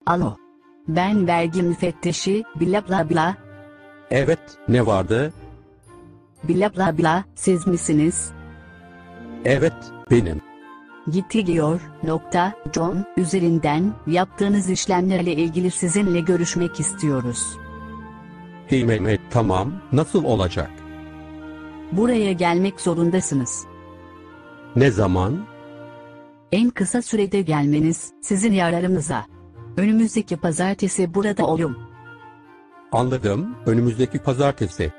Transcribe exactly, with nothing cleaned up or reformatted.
Alo. Ben vergi müfettişi, bla bla bla. Evet, ne vardı? Bla bla bla, siz misiniz? Evet, benim. Gittiyor, nokta, John, üzerinden, yaptığınız işlemlerle ilgili sizinle görüşmek istiyoruz. Hey Mehmet, tamam, nasıl olacak? Buraya gelmek zorundasınız. Ne zaman? En kısa sürede gelmeniz, sizin yararınıza. Önümüzdeki pazartesi burada olum. Anladım, önümüzdeki pazartesi.